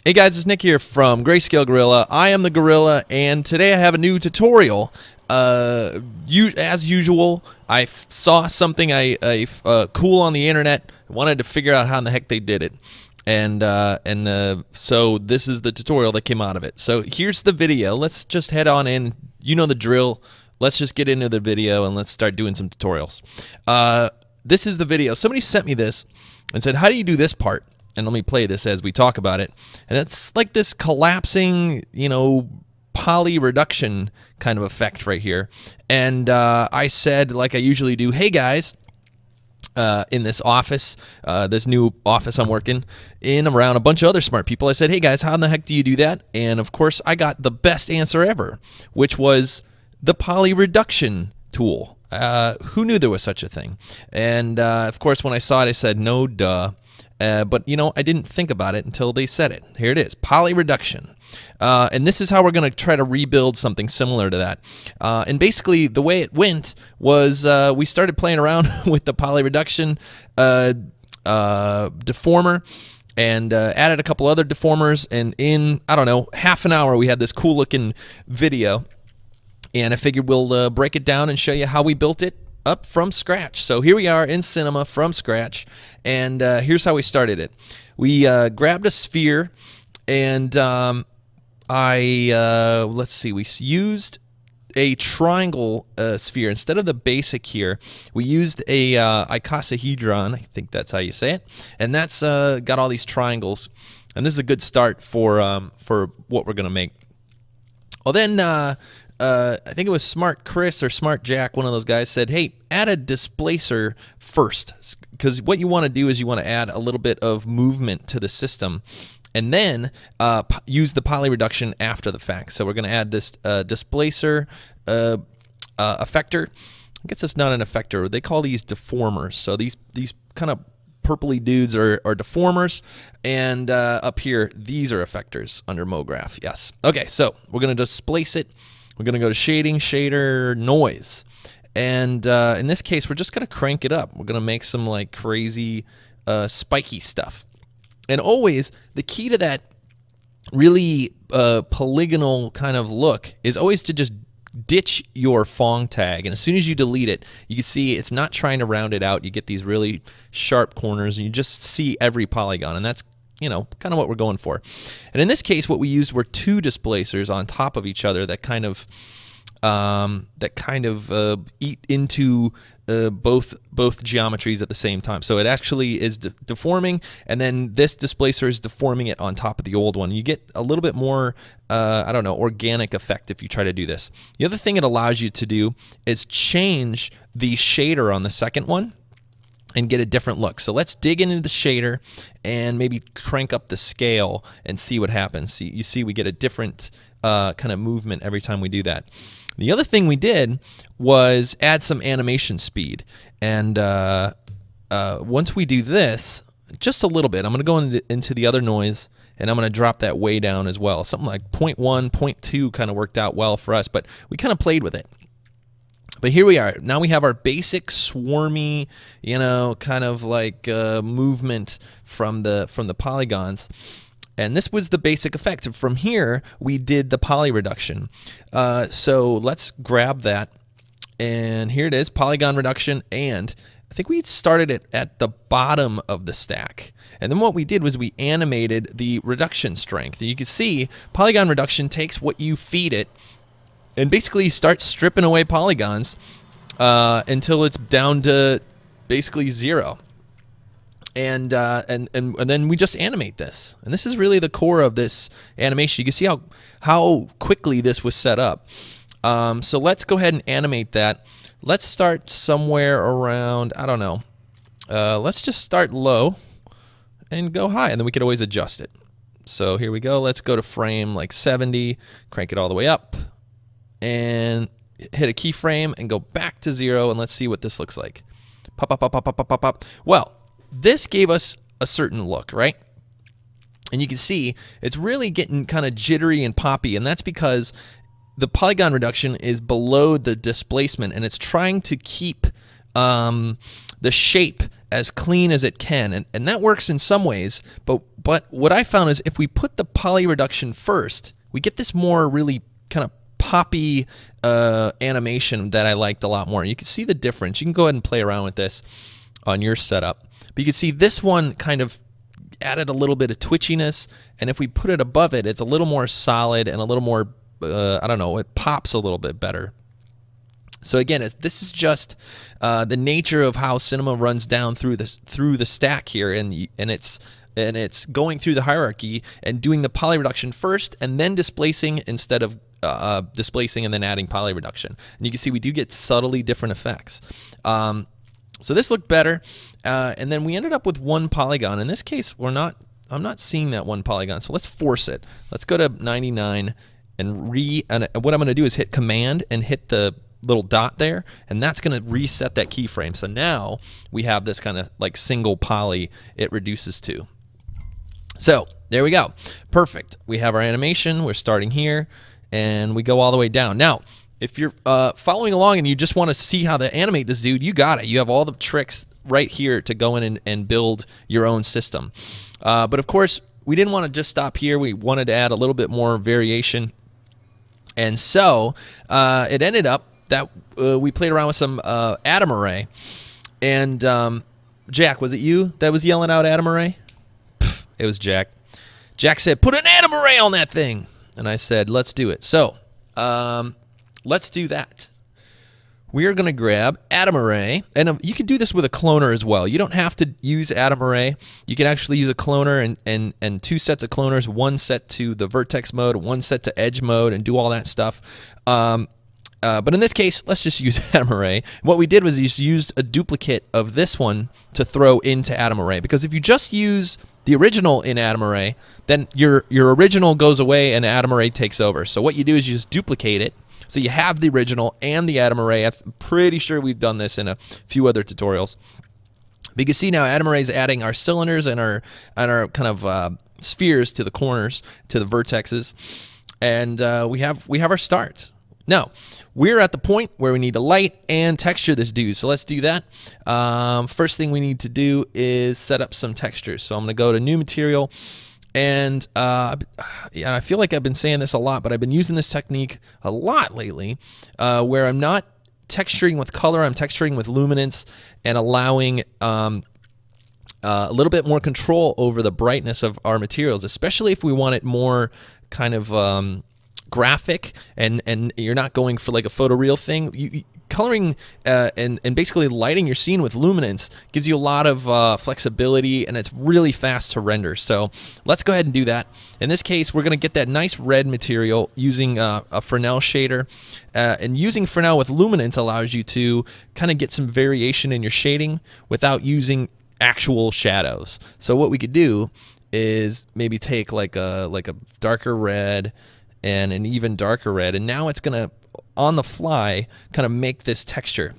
Hey guys, it's Nick here from Grayscale Gorilla. I am the Gorilla, and today I have a new tutorial. As usual, I saw something cool on the internet. Wanted to figure out how in the heck they did it, and so this is the tutorial that came out of it. So here's the video. Let's just head on in. You know the drill. Let's just get into the video and let's start doing some tutorials. This is the video. Somebody sent me this and said, "How do you do this part?" And let me play this as we talk about it. And it's like this collapsing, poly reduction kind of effect right here. And I said, like I usually do, hey guys, in this office, this new office I'm working in around a bunch of other smart people, I said, hey guys, how in the heck do you do that? And of course, I got the best answer ever, which was the poly reduction tool. Who knew there was such a thing? And of course, when I saw it, I said, no duh. But, I didn't think about it until they said it. Here it is, poly reduction. And this is how we're going to try to rebuild something similar to that. And basically, the way it went was we started playing around with the poly reduction deformer and added a couple other deformers. And in, I don't know, half an hour, we had this cool looking video. And I figured we'll break it down and show you how we built it up from scratch. So here we are in Cinema from scratch, and here's how we started it. We grabbed a sphere, and let's see, we used a triangle sphere instead of the basic here. We used a icosahedron, I think that's how you say it, and that's got all these triangles, and this is a good start for what we're gonna make. Well, then I think it was Smart Chris or Smart Jack, one of those guys, said, hey, add a displacer first, because what you want to do is you want to add a little bit of movement to the system, and then use the poly reduction after the fact. So we're going to add this displacer effector. I guess it's not an effector. They call these deformers. So these kind of purpley dudes are deformers, and up here, these are effectors under MoGraph. Yes. Okay, so we're going to displace it. We're going to go to Shading, Shader, Noise. And in this case, we're just going to crank it up. We're going to make some like crazy spiky stuff. And always, the key to that really polygonal kind of look is always to just ditch your Phong tag. And as soon as you delete it, you can see it's not trying to round it out. You get these really sharp corners, and you just see every polygon. And that's kind of what we're going for. And in this case, what we used were two displacers on top of each other that kind of eat into both geometries at the same time. So it actually is deforming, and then this displacer is deforming it on top of the old one. You get a little bit more, I don't know, organic effect if you try to do this. The other thing it allows you to do is change the shader on the second one and get a different look. So let's dig into the shader and maybe crank up the scale and see what happens. You see we get a different kind of movement every time we do that. The other thing we did was add some animation speed. And once we do this, just a little bit, I'm going to go into the other noise, and I'm going to drop that way down as well. Something like 0.1, 0.2 kind of worked out well for us, but we kind of played with it. But here we are. Now we have our basic swarmy, kind of like movement from the polygons. And this was the basic effect. From here, we did the poly reduction. So let's grab that. And here it is, polygon reduction. And I think we started it at the bottom of the stack. And then what we did was we animated the reduction strength. And you can see polygon reduction takes what you feed it and basically start stripping away polygons until it's down to basically 0. And then we just animate this. And this is really the core of this animation. You can see how quickly this was set up. So let's go ahead and animate that. Let's start somewhere around, I don't know. Let's just start low and go high, and then we could always adjust it. So here we go. Let's go to frame like 70, crank it all the way up, and hit a keyframe and go back to 0, and let's see what this looks like. Pop, pop, pop, pop, pop, pop, pop, pop. Well, this gave us a certain look, right? And you can see it's really getting kind of jittery and poppy, and that's because the polygon reduction is below the displacement, and it's trying to keep the shape as clean as it can, and that works in some ways. But what I found is if we put the poly reduction first, we get this more really kind of poppy animation that I liked a lot more. You can see the difference. You can go ahead and play around with this on your setup, but you can see this one kind of added a little bit of twitchiness, and if we put it above it, it's a little more solid and a little more I don't know, it pops a little bit better. So again, this is just the nature of how Cinema runs down through the stack here, and it's going through the hierarchy and doing the poly reduction first, and then displacing instead of displacing and then adding poly reduction. And you can see we do get subtly different effects. So this looked better, and then we ended up with one polygon. In this case, I'm not seeing that one polygon, so let's force it. Let's go to 99 and what I'm going to do is hit Command and hit the little dot there, and that's going to reset that keyframe. So now we have this kind of like single poly it reduces to. So there we go. Perfect. We have our animation. We're starting here, and we go all the way down. Now, if you're following along and you just want to see how to animate this dude, you got it. You have all the tricks right here to go in and build your own system. But of course, we didn't want to just stop here. We wanted to add a little bit more variation. And so it ended up that we played around with some atom array. And Jack, was it you that was yelling out atom array? Pff, it was Jack. Jack said, put an atom array on that thing. And I said, let's do it. So let's do that. We are going to grab atom array. And you can do this with a cloner as well. You don't have to use atom array. You can actually use a cloner and two sets of cloners, one set to the vertex mode, one set to edge mode, and do all that stuff. But in this case, let's just use atom array. What we did was just used a duplicate of this one to throw into atom array, because if you just use the original in atom array, then your original goes away and atom array takes over. So what you do is you just duplicate it, so you have the original and the atom array. I'm pretty sure we've done this in a few other tutorials. But you can see now atom array is adding our cylinders and our kind of spheres to the corners, to the vertexes, and we have our start. Now, we're at the point where we need to light and texture this dude, so let's do that. First thing we need to do is set up some textures. So I'm going to go to New Material, and I feel like I've been saying this a lot, but I've been using this technique a lot lately, where I'm not texturing with color, I'm texturing with luminance and allowing a little bit more control over the brightness of our materials, especially if we want it more kind of graphic, and you're not going for like a photoreal thing. Coloring and basically lighting your scene with luminance gives you a lot of flexibility, and it's really fast to render. So let's go ahead and do that. In this case, we're going to get that nice red material using a Fresnel shader, and using Fresnel with luminance allows you to kind of get some variation in your shading without using actual shadows. So what we could do is maybe take like a darker red and an even darker red, and now it's going to, on the fly, kind of make this texture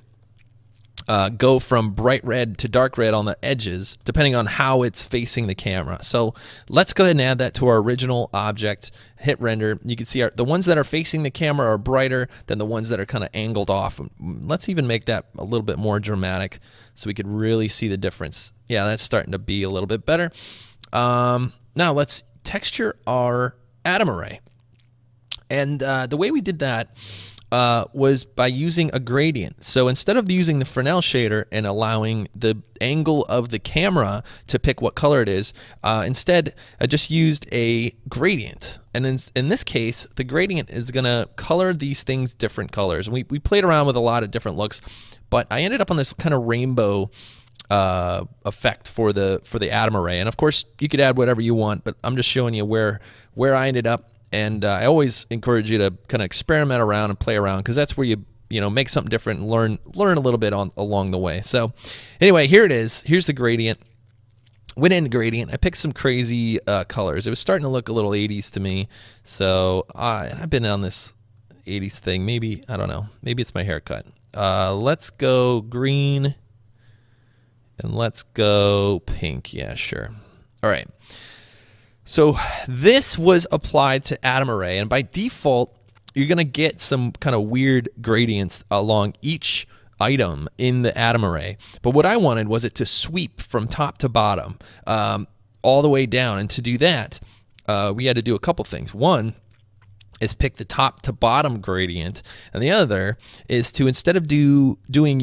go from bright red to dark red on the edges, depending on how it's facing the camera. So let's go ahead and add that to our original object, hit render. You can see the ones that are facing the camera are brighter than the ones that are kind of angled off. Let's even make that a little bit more dramatic so we could really see the difference. Yeah, that's starting to be a little bit better. Now let's texture our atom array. And the way we did that was by using a gradient. So instead of using the Fresnel shader and allowing the angle of the camera to pick what color it is, instead I just used a gradient. And in this case, the gradient is going to color these things different colors. And we played around with a lot of different looks, but I ended up on this kind of rainbow effect for the atom array. And of course, you could add whatever you want, but I'm just showing you where I ended up. And I always encourage you to kind of experiment around and play around, because that's where you make something different and learn a little bit along the way. So anyway, here it is. Here's the gradient. Went into gradient. I picked some crazy colors. It was starting to look a little 80s to me. So I've been on this 80s thing. Maybe, I don't know. Maybe it's my haircut. Let's go green. And let's go pink. Yeah, sure. All right. So this was applied to atom array, and by default, you're going to get some kind of weird gradients along each item in the atom array. But what I wanted was it to sweep from top to bottom, all the way down. And to do that, we had to do a couple things. One is pick the top to bottom gradient, and the other is to, instead of doing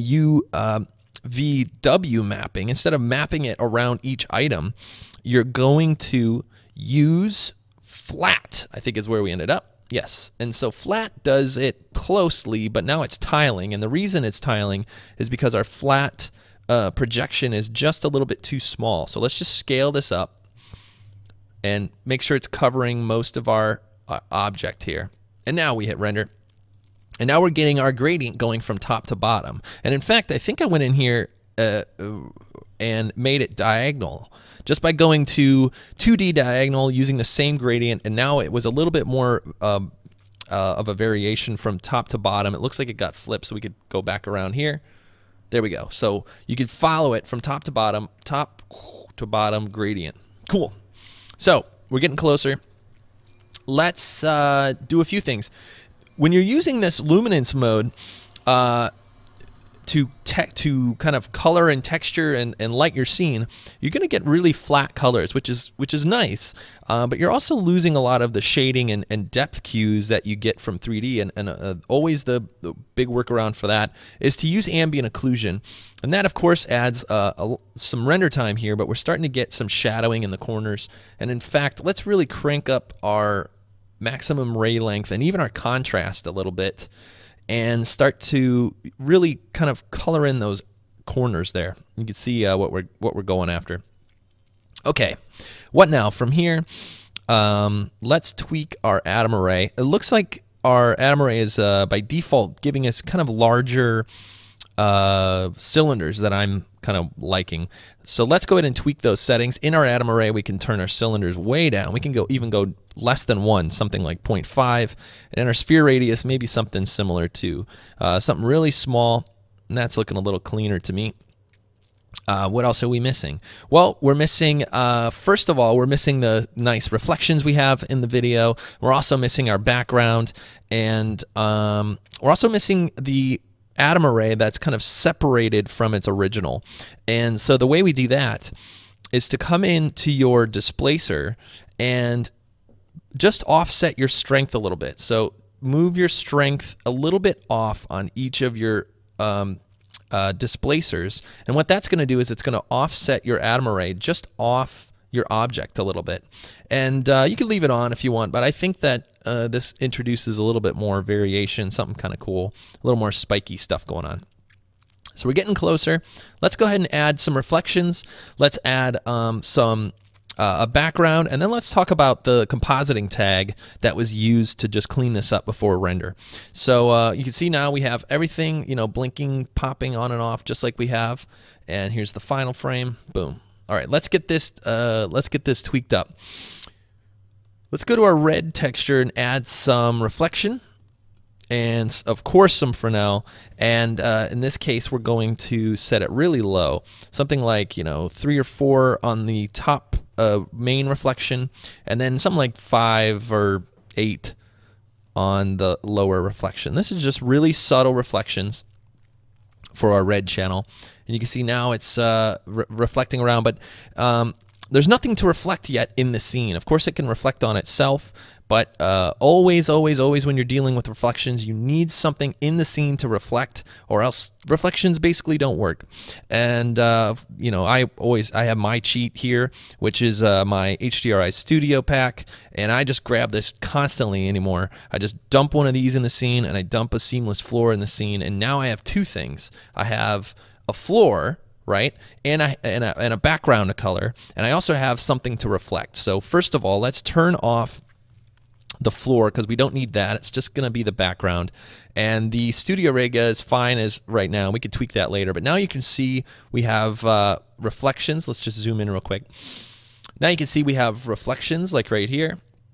VW mapping, instead of mapping it around each item, you're going to use flat, I think is where we ended up. Yes, and so flat does it closely, but now it's tiling, and the reason it's tiling is because our flat projection is just a little bit too small. So let's just scale this up and make sure it's covering most of our object here. And now we hit render. And now we're getting our gradient going from top to bottom. And in fact, I think I went in here and made it diagonal just by going to 2D diagonal using the same gradient. And now it was a little bit more of a variation from top to bottom. It looks like it got flipped, so we could go back around here. There we go. So you could follow it from top to bottom gradient. Cool. So we're getting closer. Let's do a few things. When you're using this luminance mode to kind of color and texture and light your scene, you're going to get really flat colors, which is nice. But you're also losing a lot of the shading and depth cues that you get from 3D. And always the big workaround for that is to use ambient occlusion. And that, of course, adds some render time here, but we're starting to get some shadowing in the corners. And in fact, let's really crank up our maximum ray length and even our contrast a little bit and start to really kind of color in those corners there. You can see what we're going after. Okay, what now? From here, let's tweak our atom array. It looks like our atom array is by default giving us kind of larger cylinders that I'm kind of liking. So let's go ahead and tweak those settings. In our atom array, we can turn our cylinders way down. We can even go less than 1, something like 0.5. And in our sphere radius, maybe something similar to something really small. And that's looking a little cleaner to me. What else are we missing? Well, we're missing, first of all, we're missing the nice reflections we have in the video. We're also missing our background. And we're also missing the atom array that's kind of separated from its original. And so the way we do that is to come into your displacer and just offset your strength a little bit. So move your strength a little bit off on each of your displacers. And what that's going to do is it's going to offset your atom array just off your object a little bit. And you can leave it on if you want, but I think that this introduces a little bit more variation, something kind of cool, a little more spiky stuff going on. So we're getting closer. Let's go ahead and add some reflections. Let's add some a background, and then let's talk about the compositing tag that was used to just clean this up before render. So you can see now we have everything, blinking, popping on and off just like we have. And here's the final frame. Boom. All right, let's get this tweaked up. Let's go to our red texture and add some reflection, and of course some Fresnel. And in this case, we're going to set it really low, something like 3 or 4 on the top main reflection, and then something like 5 or 8 on the lower reflection. This is just really subtle reflections for our red channel. And you can see now it's reflecting around, but there's nothing to reflect yet in the scene. Of course, it can reflect on itself, but always, always, always when you're dealing with reflections, you need something in the scene to reflect, or else reflections basically don't work. And I have my cheat here, which is my HDRI Studio Pack, and I just grab this constantly anymore. I just dump one of these in the scene, and I dump a seamless floor in the scene, and now I have 2 things. I have a floor, right, and a background to color, and I also have something to reflect. So first of all, let's turn off the floor because we don't need that. It's just going to be the background, and the studio rig is fine as right now. We could tweak that later, but now you can see we have reflections. Let's just zoom in real quick. Now you can see we have reflections like right here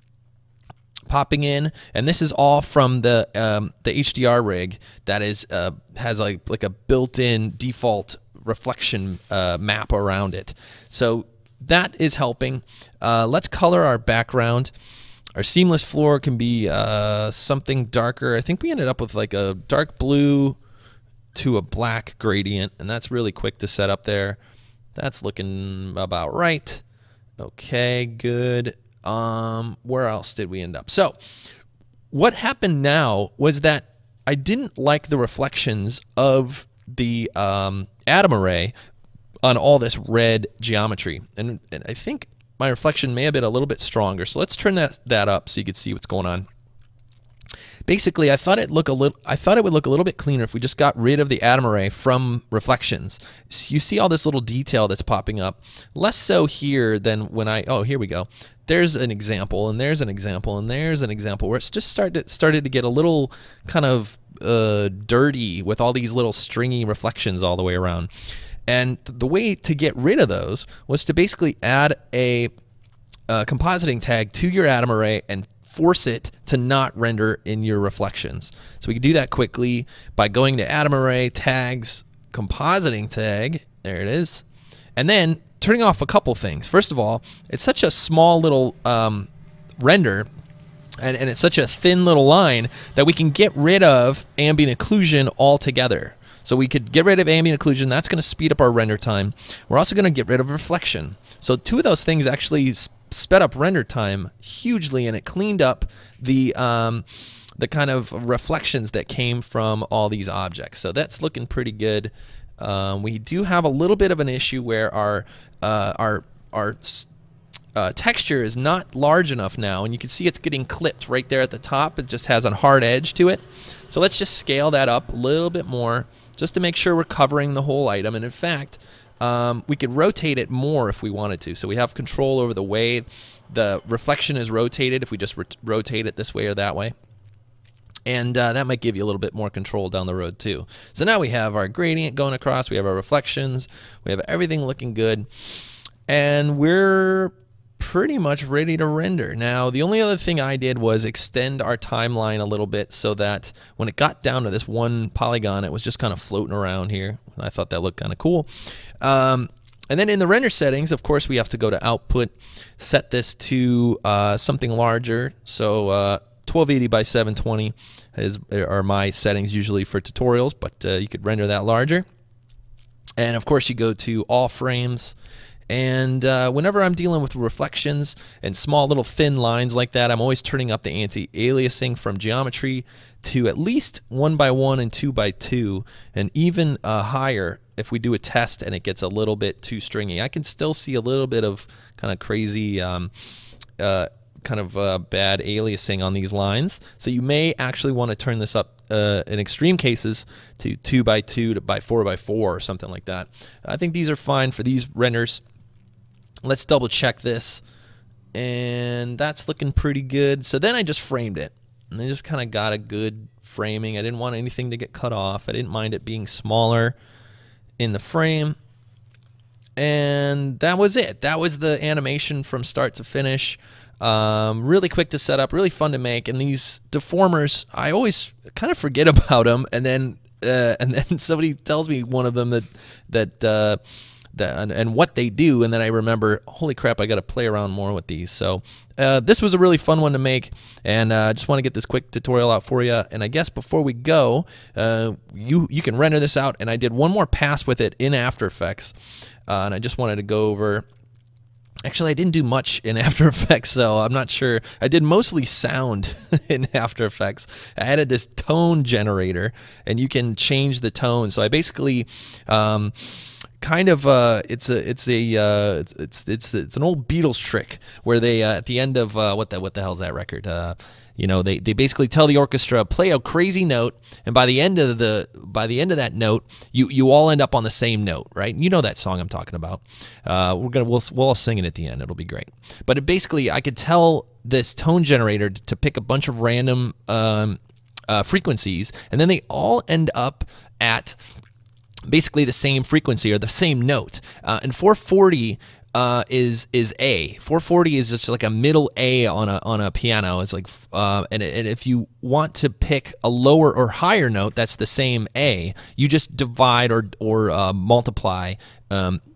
popping in, and this is all from the HDR rig that is has like a built-in default reflection map around it. So that is helping. Let's color our background. Our seamless floor can be something darker. I think we ended up with like a dark blue to a black gradient, and that's really quick to set up there. That's looking about right. Okay, good. Where else did we end up? So what happened now was that I didn't like the reflections of the atom array on all this red geometry, and I think my reflection may have been a little bit stronger. So let's turn that up so you can see what's going on. Basically, I thought it would look a little bit cleaner if we just got rid of the atom array from reflections. So you see all this little detail that's popping up. Less so here than when here we go. There's an example, and there's an example, and there's an example where it's just started to get a little kind of dirty with all these little stringy reflections all the way around. And the way to get rid of those was to basically add a compositing tag to your atom array and force it to not render in your reflections. So we can do that quickly by going to atom array tags, compositing tag, there it is, and then turning off a couple things. First of all, it's such a small little render, and it's such a thin little line that we can get rid of ambient occlusion altogether. So we could get rid of ambient occlusion. That's going to speed up our render time. We're also going to get rid of reflection. So two of those things actually sped up render time hugely, and it cleaned up the kind of reflections that came from all these objects. So that's looking pretty good. We do have a little bit of an issue where our texture is not large enough now, and you can see it's getting clipped right there at the top. It just has a hard edge to it. So let's just scale that up a little bit more just to make sure we're covering the whole item. And in fact, we could rotate it more if we wanted to. So we have control over the way the reflection is rotated if we just rotate it this way or that way. And that might give you a little bit more control down the road too. So now we have our gradient going across, we have our reflections, we have everything looking good, and we're pretty much ready to render. Now, the only other thing I did was extend our timeline a little bit so that when it got down to this one polygon, it was just kind of floating around here. I thought that looked kind of cool. And then in the render settings, of course, we have to go to output, set this to something larger. So 1280 by 720 are my settings usually for tutorials, but you could render that larger. And of course, you go to all frames. And whenever I'm dealing with reflections and small little thin lines like that, I'm always turning up the anti-aliasing from geometry to at least 1x1 and 2x2, and even higher if we do a test and it gets a little bit too stringy. I can still see a little bit of kind of crazy bad aliasing on these lines. So you may actually want to turn this up in extreme cases to 2x2 to 4x4 or something like that. I think these are fine for these renders. Let's double check this, and that's looking pretty good. So then I just framed it, and I just kind of got a good framing. I didn't want anything to get cut off. I didn't mind it being smaller in the frame, and that was it. That was the animation from start to finish. Really quick to set up, really fun to make. And these deformers, I always kind of forget about them, and then somebody tells me one of them and what they do, and then I remember, holy crap, I got to play around more with these. So this was a really fun one to make, and I just want to get this quick tutorial out for you. And I guess before we go, you can render this out, and I did one more pass with it in After Effects, and I just wanted to go over. Actually, I didn't do much in After Effects, so I'm not sure. I did mostly sound in After Effects. I added this tone generator, and you can change the tone. So I basically it's an old Beatles trick where they at the end of what the hell's that record? They basically tell the orchestra, play a crazy note, and by the end of that note, you all end up on the same note, right? You know that song I'm talking about. We'll all sing it at the end. It'll be great. But basically, I could tell this tone generator to pick a bunch of random frequencies, and then they all end up at basically the same frequency or the same note. And 440 is A. 440 is just like a middle A on a piano. It's like and if you want to pick a lower or higher note that's the same A, you just divide or multiply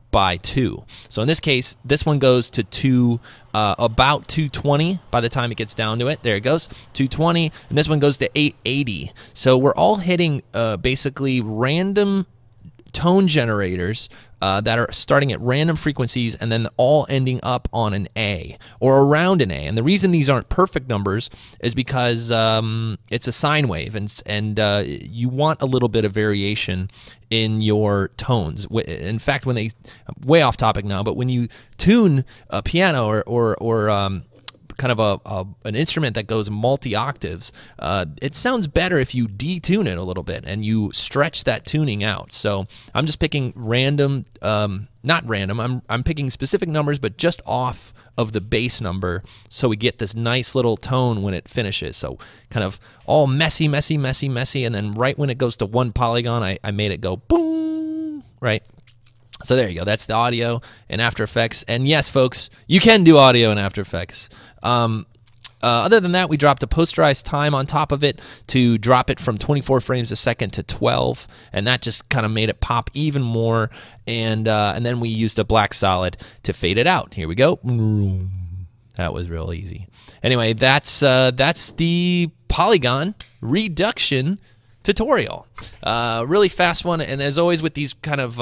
by 2. So in this case, this one goes to about 220 by the time it gets down to it. There it goes, 220, and this one goes to 880. So we're all hitting basically random tone generators that are starting at random frequencies and then all ending up on an A or around an A. And the reason these aren't perfect numbers is because it's a sine wave, and you want a little bit of variation in your tones. In fact, when they, way off topic now, but when you tune a piano or kind of an instrument that goes multi-octaves, it sounds better if you detune it a little bit and you stretch that tuning out. So I'm just picking random, not random, I'm picking specific numbers, but just off of the bass number, so we get this nice little tone when it finishes. So kind of all messy, messy, messy, messy, and then right when it goes to one polygon, I made it go boom, right? So there you go. That's the audio in After Effects. And yes, folks, you can do audio in After Effects. Other than that, we dropped a posterized time on top of it to drop it from 24 frames a second to 12, and that just kind of made it pop even more. And then we used a black solid to fade it out. Here we go. That was real easy. Anyway, that's the polygon reduction tutorial. Really fast one, and as always with these kind of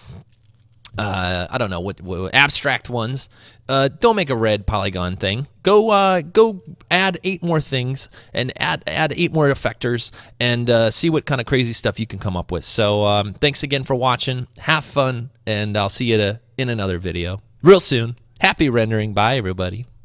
I don't know what abstract ones. Don't make a red polygon thing. Go add 8 more things and add 8 more effectors and see what kind of crazy stuff you can come up with. So thanks again for watching. Have fun, and I'll see you in another video real soon. Happy rendering. Bye, everybody.